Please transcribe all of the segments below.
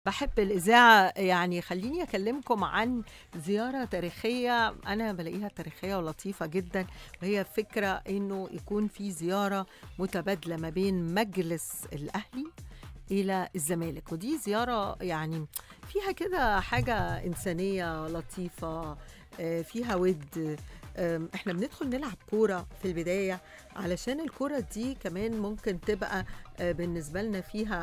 باحب الإذاعة، يعني خلّيني أكلّمكم عن زيارة تاريخية أنا بالاقيها تاريخية ولطيفة جدًا، وهي فكرة إنه يكون في زيارة متبادلة ما بين مجلس الأهلي إلى الزمالك، ودي زيارة يعني فيها كده حاجة إنسانية لطيفة، فيها وِد. إحنا بندخل نلعب كورة في البداية، علشان الكورة دي كمان ممكن تبقى بالنسبة لنا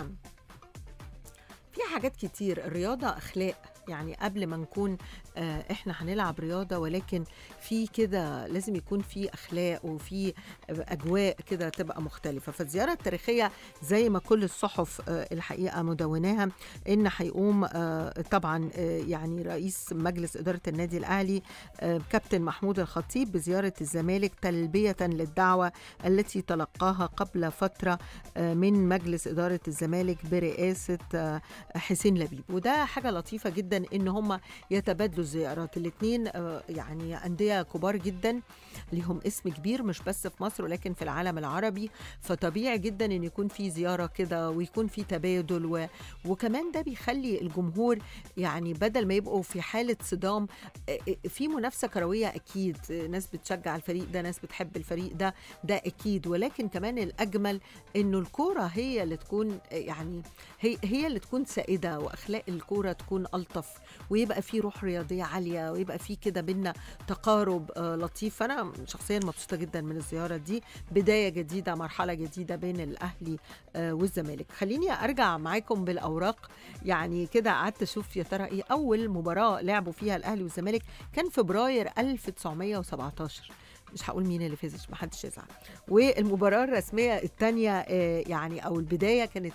فيها حاجات كتير. الرياضة أخلاق، يعني قبل ما نكون إحنا هنلعب رياضة، ولكن في كده لازم يكون في أخلاق وفي أجواء كده تبقى مختلفة. فالزيارة التاريخية زي ما كل الصحف الحقيقة مدوناها إن هيقوم طبعا يعني رئيس مجلس إدارة النادي الأهلي كابتن محمود الخطيب بزيارة الزمالك تلبية للدعوة التي تلقاها قبل فترة من مجلس إدارة الزمالك برئاسة حسين لبيب. وده حاجة لطيفة جدا إن هم يتبادلوا الزيارات. الاتنين يعني أندية كبار جدا ليهم اسم كبير، مش بس في مصر ولكن في العالم العربي، فطبيعي جدا إن يكون في زيارة كده ويكون في تبادل وكمان ده بيخلي الجمهور يعني بدل ما يبقوا في حالة صدام في منافسة كروية. أكيد ناس بتشجع الفريق ده، ناس بتحب الفريق ده، ده أكيد، ولكن كمان الأجمل إنه الكورة هي اللي تكون يعني هي اللي تكون سائدة، وأخلاق الكورة تكون ألطف، ويبقى في روح رياضية عالية، ويبقى في كده بينا تقارب لطيف. فأنا شخصيا مبسوطة جدا من الزيارة دي، بداية جديدة، مرحلة جديدة بين الأهلي والزمالك. خليني أرجع معاكم بالأوراق، يعني كده قعدت أشوف يا ترى إيه أول مباراة لعبوا فيها الأهلي والزمالك. كان فبراير 1917، مش هقول مين اللي فاز عشان محدش يزعل. والمباراة الرسمية الثانية يعني أو البداية كانت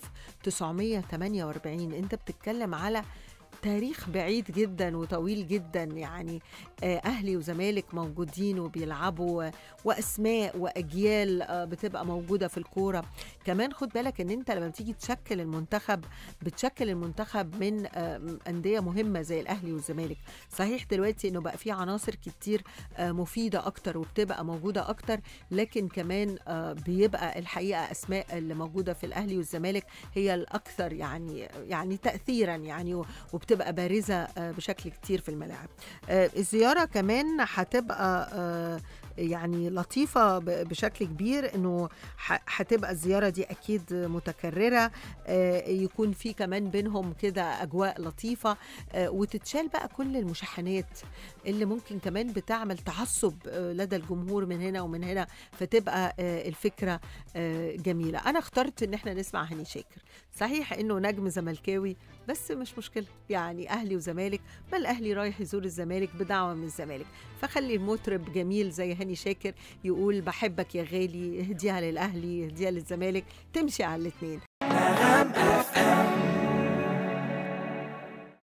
1948. أنت بتتكلم على تاريخ بعيد جدا وطويل جدا، يعني أهلي وزمالك موجودين وبيلعبوا، وأسماء وأجيال بتبقى موجودة في الكورة. كمان خد بالك أن أنت لما بتيجي تشكل المنتخب بتشكل المنتخب من أندية مهمة زي الأهلي والزمالك. صحيح دلوقتي أنه بقى في عناصر كتير مفيدة أكتر وبتبقى موجودة أكتر، لكن كمان بيبقى الحقيقة أسماء اللي موجودة في الأهلي والزمالك هي الأكثر يعني تأثيرا، يعني وبتبقى بارزة بشكل كتير في الملاعب. الزيارة كمان هتبقى يعني لطيفة بشكل كبير، انه هتبقى الزيارة دي اكيد متكررة، يكون في كمان بينهم كده اجواء لطيفة، وتتشال بقى كل المشاحنات اللي ممكن كمان بتعمل تعصب لدى الجمهور من هنا ومن هنا، فتبقى الفكرة جميلة. انا اخترت ان احنا نسمع هاني شاكر. صحيح انه نجم زملكاوي بس مش مشكلة، يعني اهلي وزمالك، ما الاهلي رايح يزور الزمالك بدعوة من الزمالك، فخلي المطرب جميل زي هاني شاكر يقول بحبك يا غالي، اهديها للاهلي اهديها للزمالك، تمشي على الاتنين.